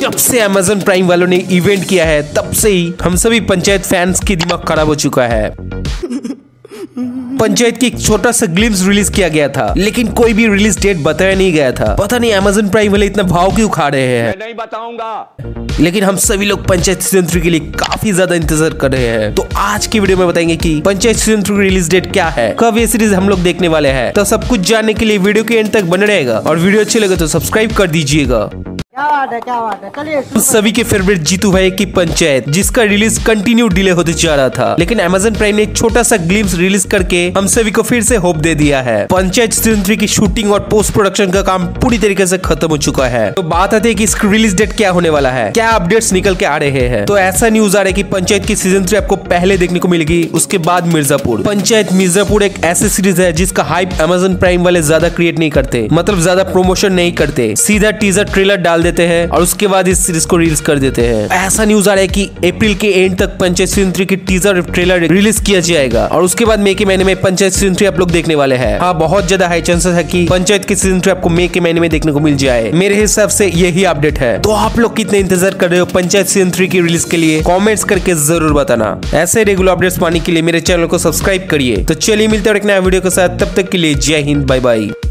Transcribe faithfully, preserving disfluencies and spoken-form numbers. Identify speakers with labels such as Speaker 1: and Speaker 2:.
Speaker 1: जब से Amazon prime वालों ने इवेंट किया है तब से ही हम सभी पंचायत फैंस की दिमाग खराब हो चुका है। पंचायत की एक छोटा सा ग्लिम्स रिलीज किया गया था, लेकिन कोई भी रिलीज डेट बताया नहीं गया था। पता नहीं अमेज़न प्राइम वाले इतना भाव क्यों खा रहे हैं,
Speaker 2: मैं नहीं बताऊंगा।
Speaker 1: लेकिन हम सभी लोग पंचायत सीजन थ्री के लिए काफी ज्यादा इंतजार कर रहे हैं। तो आज की वीडियो में बताएंगे कि Panchayat season three release date क्या है, कब ये सीरीज हम लोग देखने वाले हैं। तो सब कुछ जानने के लिए वीडियो के एंड तक बने रहेगा, और वीडियो अच्छी लगे तो सब्सक्राइब कर दीजिएगा।
Speaker 3: क्या बात है, क्या बात है, चलिए।
Speaker 1: सभी के फेवरेट जीतू भाई की पंचायत, जिसका रिलीज कंटिन्यू डिले होते जा रहा था, लेकिन अमेज़न प्राइम ने एक छोटा सा ग्लिम्स रिलीज करके हम सभी को फिर से होप दे दिया है। पंचायत सीजन थ्री की शूटिंग और पोस्ट प्रोडक्शन का काम पूरी तरीके से खत्म हो चुका है। तो बात आती है कि इसका रिलीज डेट क्या होने वाला है, क्या अपडेट्स निकल के आ रहे हैं। तो ऐसा न्यूज आ रहा है कि पंचायत की सीजन थ्री आपको पहले देखने को मिलेगी, उसके बाद मिर्जापुर। पंचायत मिर्जापुर एक ऐसी सीरीज है जिसका हाइप अमेज़न प्राइम वाले ज्यादा क्रिएट नहीं करते, मतलब ज्यादा प्रमोशन नहीं करते, सीधा टीजर ट्रेलर डाल देते हैं और उसके बाद इस सीरीज को रिलीज कर देते हैं। ऐसा न्यूज आ रहा है कि अप्रैल के एंड तक पंचायत सीजन थ्री की टीजर ट्रेलर रिलीज किया जाएगा, और उसके बाद मई के महीने में पंचायत सीजन थ्री आप लोग देखने वाले हैं। हाँ, बहुत ज्यादा हाई चांसेस है कि पंचायत की सीजन थ्री आपको मई के महीने में देखने को मिल जाए। मेरे हिसाब से यही अपडेट है। तो आप लोग कितने इंतजार कर रहे हो पंचायत सीजन थ्री की रिलीज के लिए, कॉमेंट्स करके जरूर बताना। ऐसे रेगुलर अपडेट्स पाने के लिए मेरे चैनल को सब्सक्राइब करिए। तो चलिए मिलते हैं एक नया वीडियो के साथ, तब तक के लिए जय हिंद, बाय बाय।